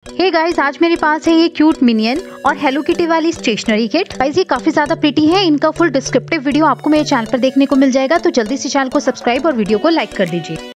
Hey guys, आज मेरे पास है ये क्यूट मिनियन और हेलो किटी वाली स्टेशनरी किट। गाइस ये काफी ज्यादा प्रिटी है। इनका फुल डिस्क्रिप्टिव वीडियो आपको मेरे चैनल पर देखने को मिल जाएगा, तो जल्दी से चैनल को सब्सक्राइब और वीडियो को लाइक कर दीजिए।